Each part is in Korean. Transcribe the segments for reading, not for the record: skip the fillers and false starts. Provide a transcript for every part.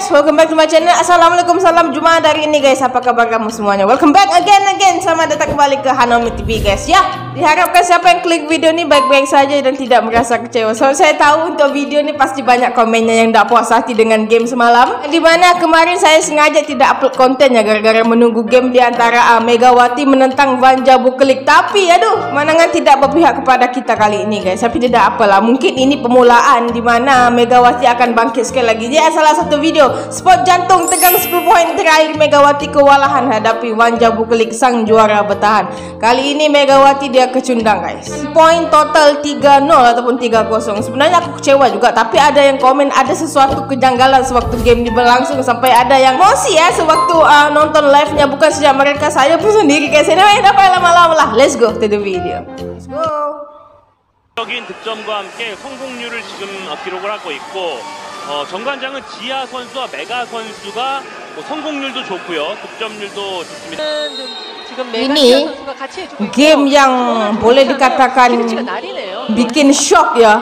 welcome back to my channel. Assalamualaikum, salam Jumat hari ini guys. Apa kabar kamu semuanya? Welcome back again. Selamat datang kembali ke Hanomi TV guys. Ya, diharapkan siapa yang klik video ini baik-baik saja dan tidak merasa kecewa. So, saya tahu untuk video ini pasti banyak komennya yang tidak puas hati dengan game semalam, dimana kemarin saya sengaja tidak upload kontennya gara-gara menunggu game di antara Megawati menentang Vanja Buklik. Tapi aduh, manangan tidak berpihak kepada kita kali ini guys. Tapi tidak apalah, mungkin ini pemulaan dimana Megawati akan bangkit sekali lagi. Dia salah satu video spot jantung tegang 10 poin terakhir Megawati kewalahan hadapi Vanja Buklik sang juara bertahan. Kali ini Megawati dia kecundang guys. Poin total 3-0 ataupun 3-0. Sebenarnya aku kecewa juga, tapi ada yang komen ada sesuatu kejanggalan sewaktu game berlangsung, sampai ada yang emosi ya sewaktu nonton live-nya, bukan sejak mereka, saya pun sendiri guys. Anyway, dapat lama-lama lah. Let's go to the video. Let's go. 적인 득점과 함께 성공률을 지금 기록을 하고 있고, 정관장은 지아 선수와 메가 선수가 성공률도 좋고요, 득점률도 좋습니다. Ini game yang boleh dikatakan bikin shock ya.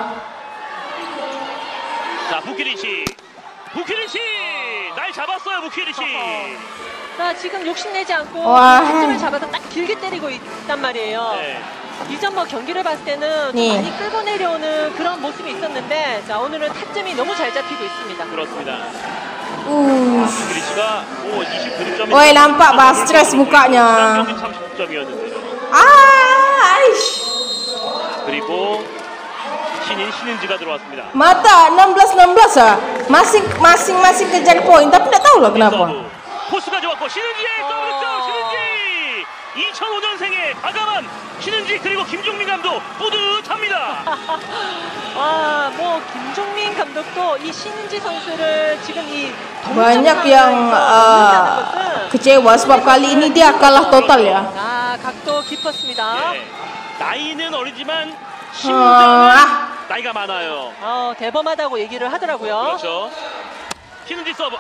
자, 부키리치 날 잡았어요. 부키리치. 자, 지금 욕심내지 않고 타점을 잡아서 딱 길게 때리고 있단 말이에요. 네. 이전 뭐 경기를 봤을 때는 좀 많이 끌고 내려오는 그런 모습이 있었는데, 자, 오늘은 타점이 너무 잘 잡히고 있습니다. 그렇습니다. 부키리치가 29득점이. Oi, nampak bah stres mukanya. 30득점이었는데요. Aish. 그리고 신인지가 들어왔습니다. Mata 16-16 ah. Masing-masing kejar poin, tapi tidak tahu lah kenapa. 포스가 좋았고 신은지의 더블 득점. 신은지 2005년생의 과감한 신은지, 그리고 김종민 감독 뿌듯합니다. 뭐 김종민 감독도 이 신은지 선수를 지금 이 banyak yang kecewa sebab kali ini dia kalah total ya. 각도 깊었습니다. 네. 나이는 어리지만 심장은 나이가 많아요. 대범하다고 얘기를 하더라고요. 그렇죠. 신은지 서브.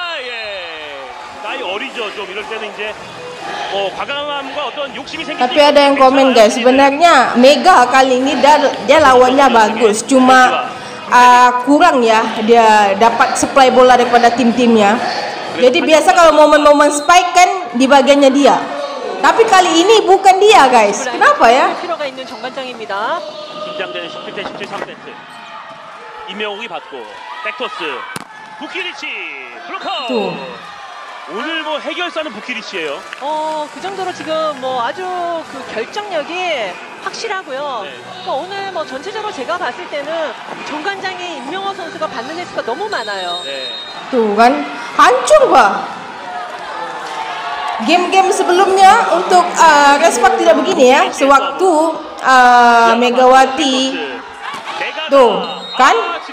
나이 어리죠. 좀 이럴 때는 이제 과감함과 어떤 욕심이 생기지. Tapi ada yang komen guys, sebenarnya Mega kali ini dia lawannya bagus, cuma kurang ya dia dapat supply bola daripada tim-timnya. Jadi biasa kalau momen-momen spike kan di bagiannya dia. Tapi kali ini bukan dia guys. Kenapa ya? 필요가 있는 정관장입니다. 긴장되는 17대 17 3세트. 임명욱이 받고 백토스. 부키리치 블록아웃. 오늘 뭐 해결사는 부키리치예요. 그 정도로 지금 뭐 아주 그 결정력이 확실하고요. 네. 오늘 뭐 전체적으로 제가 봤을 때는 정관장이 임명호 선수가 받는 횟수가 너무 많아요. 네. Tuh kan, hancur bah. Game-game sebelumnya untuk respect tidak begini ya. Sewaktu Megawati tuh kan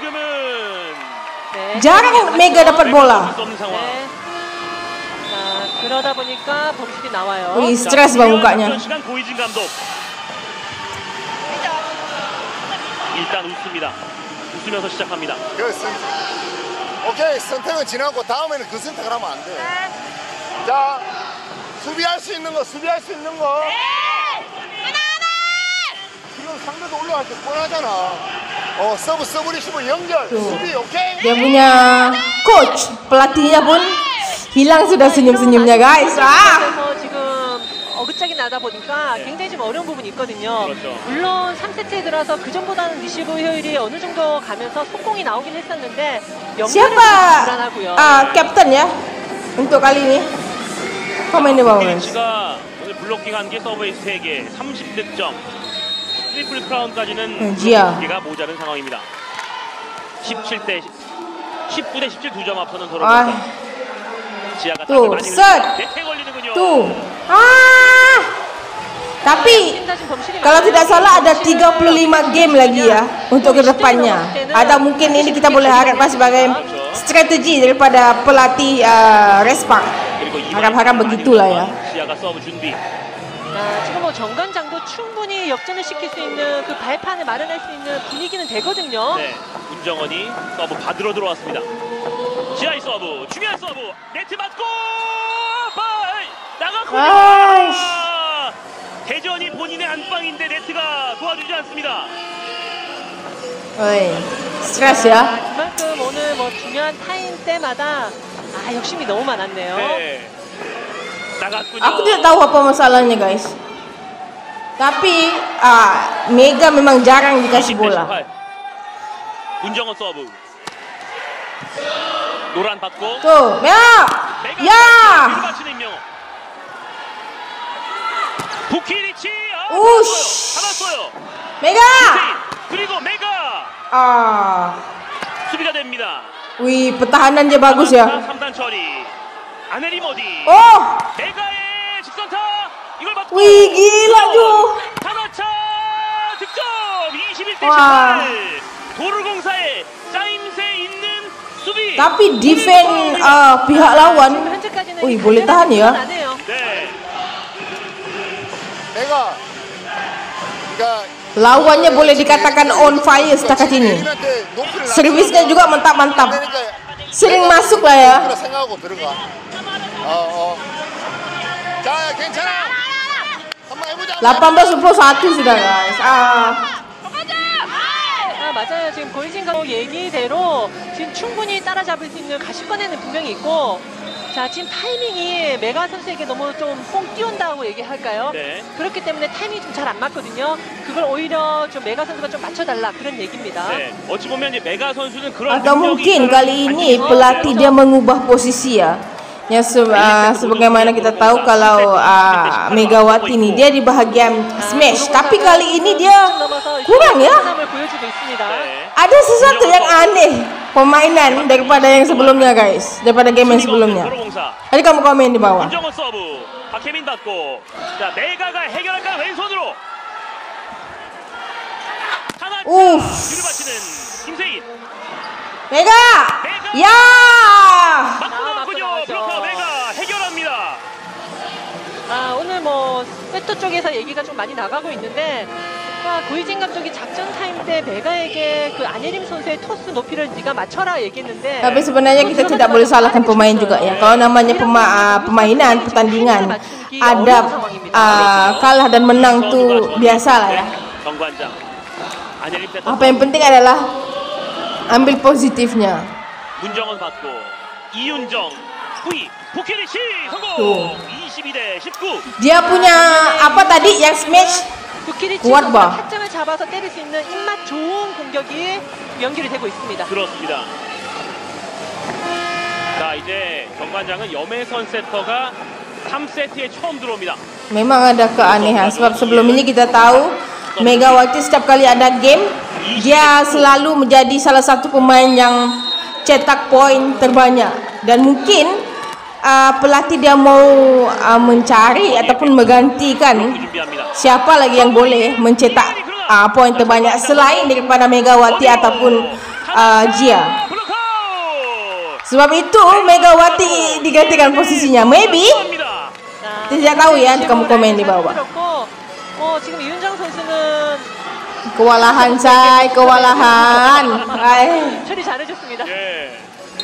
jarang Mega dapat bola. 그러다 보니까 범실이 나와요. Wih, stres bang mukanya. 일단 웃습니다. 웃으면서 시작합니다. 오케이, 선택은 지나고 다음에는 그 선택을 하면 안 돼. 자, 수비할 수 있는 거. 지금 상대도 올라갈 때 뻔하잖아. 서브 리시브 연결. 수비 오케이. Dia punya coach, pelatihnya pun hilang sudah senyum-senyumnya guys. 지금 어긋짝이 나다 보니까 굉장히 좀 어려운 부분이 있거든요. 그렇죠. 물론 3세트에 들어서 그 전보다는 리시브 효율이 어느 정도 가면서 속공이 나오긴 했었는데 연결이 불안하고요. Captain ya untuk kali ini. Komen di bawah guys. 부키리치가 오늘 블록킹 1개, 서브에이스 3개, 30득점. 트리플 크라운까지는 기가 모자른 상황입니다. 19대 17 2점 앞서는 도로입니다. 지아가 땀을 많이 흘리고 대퇴 걸리는군요. Tapi kalau tidak salah ada 35 game lagi ya untuk kedepannya. Ada mungkin ini kita boleh harapkan sebagai strategi daripada pelatih Respak. Harap-harap begitulah ya. 지아가 서브 준비. 지금 뭐 정관장도 충분히 역전을 시킬 수 있는 그 발판을 마련할 수 있는 분위기는 되거든요. 네, 문정원이 서브 받으러 들어왔습니다. 지아의 서브, 중요한 서브, 네트 맞고 나갔군요. 대전이 본인의 안방인데 네트가 도와주지 않습니다. Oi, stres ya. 그만큼 오늘 뭐 중요한 타임 때마다 욕심이 너무 많았네요. 네. 나갔군요. Aku tidak tahu apa masalahnya guys. Tapi Mega memang jarang dikasih 20대 bola. 18. 문정원 서브. 노란 받고. Tuh, 메가 ya. 맞추는 임명호. 부키리치. 우씨. 잡았어요. Mega. 그리고 메가 수비가 됩니다. Wih, pertahanan dia bagus ya. 3단 처리. 아네리 모디. Oh, 메가의 직선타. 이걸 맞고. wih gila Jo. 타나차 득점. 21대 Wah. 18. 도로공사의 짜임새 있는 수비. Tapi defend pihak lawan, 현재까지는 wih 이 boleh tahan ya. 안 해요. 네. 내가 그러니까 Lawannya boleh dikatakan on fire setakat ini. Servisnya juga mantap-mantap. Sering masuk lah ya. 생각하고 들어가. 자, 괜찮아. 한번 해보자. 18-21 sudah guys. 맞아요. 지금 고이진 감독 얘기대로 지금 충분히 따라잡을 수 있는 가시권에는 분명히 있고, 자 지금 타이밍이 메가 선수에게 너무 좀 뽕 띄운다고 얘기할까요? 네. 그렇기 때문에 타이밍이 좀 잘 안 맞거든요. 그걸 오히려 좀 메가 선수가 좀 맞춰달라 그런 얘기입니다. 네. 어찌 보면 이제 메가 선수는 그런 Atau mungkin kali ini pelatih dia mengubah posisi ya. Ya sebagaimana kita tahu kalau Megawati nih dia di bahagian smash, tapi kali ini dia kurang ya. Ada sesuatu yang aneh permainan daripada yang sebelumnya guys, daripada game yang sebelumnya. Tadi kamu komen di bawah. 문정원 서브. 박혜민 받고. 자, 메가가 해결할까요? 왼손으로. 하나 뒤를 받치는 김세인. Mega! Ya! 맞군요. 그렇다 메가 해결합니다. 오늘 뭐 세터 쪽에서 얘기가 좀 많이 나가고 있는데, 고이진 감독이 작전 타임 때 메가에게 그 안예림 선수의 토스 높이를 네가 맞춰라 얘기했는데, Tapi sebenarnya kita tidak boleh salahkan pemain juga ya. Kalau namanya permainan, pertandingan, ada kalah dan menang tuh biasa lah ya. 정관장. 안예림 세터. Apa yang penting adalah ambil positifnya. 문정원 받고 이윤정 후이 포케리시 성공. Tuh. 22대 19. Dia punya apa tadi yang smash? 부키리치 구원 봐. 선수가 타점을 잡아서 때릴 수 있는 입맛 좋은 공격이 연결이 되고 있습니다. 그렇습니다. 자, 이제 정관장은 염혜선 세터가 3세트에 처음 들어옵니다. Memang ada keanehan sebab sebelum ini kita tahu Megawati setiap kali ada game dia selalu menjadi salah satu pemain yang cetak poin terbanyak, dan mungkin pelatih dia mau mencari ataupun menggantikan siapa lagi yang boleh mencetak poin terbanyak selain daripada Megawati ataupun Jia. Sebab itu Megawati digantikan posisinya. Maybe tidak tahu ya, kamu komen di bawah. 지금 이윤정 선수는 Kewalahan say, kewalahan. 처리 잘해줬습니다. 예.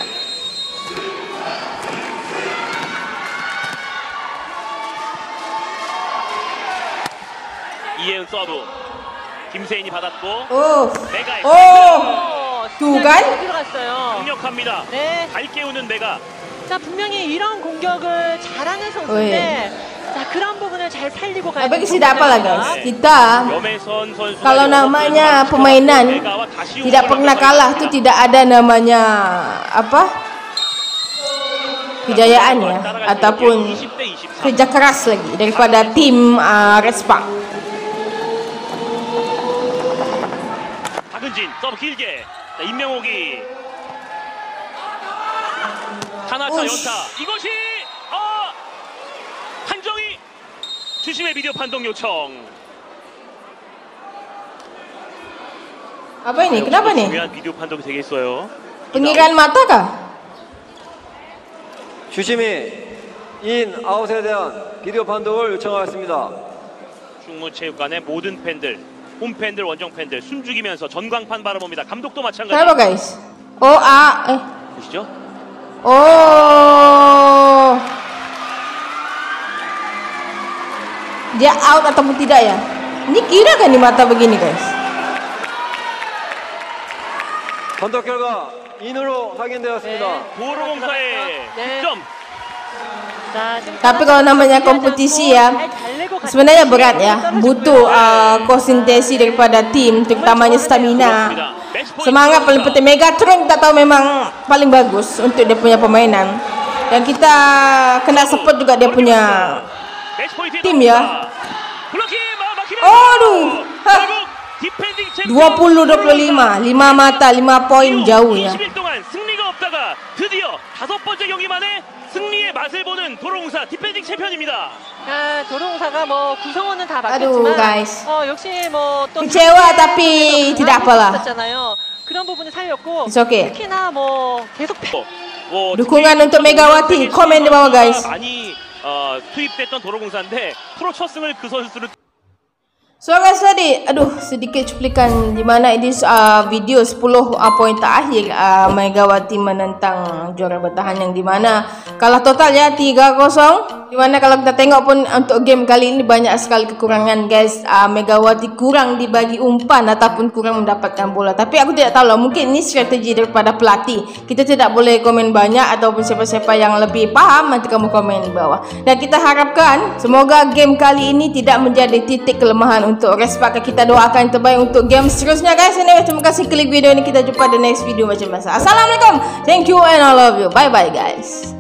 이혜은 서브. 김세인이 받았고. 메가의 Tuh kan? 들어갔어요. 강력합니다. 네. 잘 깨우는 메가. 자, 분명히 이런 공격을 잘하는 선수인데, 자, 그런 부분을 잘 살리고 가야 Tapi tidak apa lah guys, kita 염혜선 선수. kalau namanya permainan tidak pernah kalah tuh tidak ada namanya apa kejayaan ya ataupun kerja keras lagi daripada tim Respa. 박은진 서브 길게. 자, 임명옥이 하나차 연타. 이것이 한정희 주심의 비디오 판독 요청. Apa ini? Kenapa nih? 중요한 비디오 판독이 되겠어요. Pengirian mata kah? 주심이 인 아웃에 대한 비디오 판독을 요청하겠습니다. 충무체육관의 모든 팬들, 홈팬들, 원정팬들 숨죽이면서 전광판 바라봅니다. 감독도 마찬가지. Kenapa guys? 보시죠. Dia out ataupun tidak ya? Ini kira kan di mata begini guys? 판독 결과 인으로 확인되었습니다. 도로공사의 네. 득점. 자, 지금 Tapi kalau namanya kompetisi ya, sebenarnya berat ya. Butuh konsentrasi daripada tim, terutamanya stamina. Semangat paling penting. Megatron kita tahu memang paling bagus untuk dia punya permainan. Dan kita kena support juga dia punya tim ya. Aduh. 20-25, 5 mata, 5 poin jauh ya. 20일 동안 승리가 없다가 드디어 5번째 경기 만에 승리의 맛을 보는 도로공사 디펜딩 챔피언입니다. 도로공사가 뭐 구성원은 다 Aduh, 바뀌었지만 guys. 역시 뭐또 Kecewa tapi tidak apalah. 그런 부분을 살렸고 It's okay. 특히나 뭐 계속 Dukungan untuk Megawati. Komen di bawah guys. 많이 투입됐던 도로공사인데 프로 첫 승을 그 선수를 So guys tadi, aduh sedikit cuplikan di mana ini video 10 poin terakhir Megawati menentang juara bertahan yang di mana kalah total ya 3-0. Di mana kalau kita tengok pun untuk game kali ini banyak sekali kekurangan guys. Megawati kurang dibagi umpan ataupun kurang mendapatkan bola. Tapi aku tidak tahu lah, mungkin ini strategi daripada pelatih. Kita tidak boleh komen banyak ataupun siapa-siapa yang lebih paham nanti kamu komen di bawah. Dan kita harapkan semoga game kali ini tidak menjadi titik kelemahan untuk Respa. Kita doakan yang terbaik untuk game seterusnya guys. Anyway, terima kasih klik video ini. Kita jumpa di next video macam biasa. Assalamualaikum. Thank you and I love you. Bye bye guys.